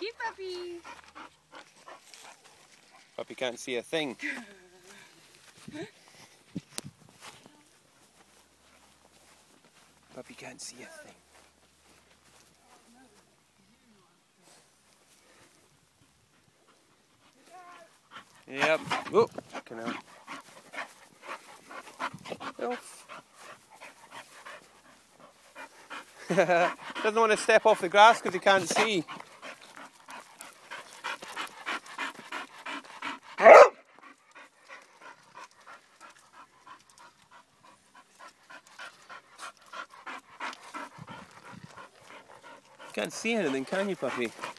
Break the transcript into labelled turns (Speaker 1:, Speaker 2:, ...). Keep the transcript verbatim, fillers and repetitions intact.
Speaker 1: Hey, puppy.
Speaker 2: Puppy can't see a thing. Puppy can't see a thing. Yep. Oh, come on. Elf. Doesn't want to step off the grass because he can't see. Can't see anything, can you, puppy?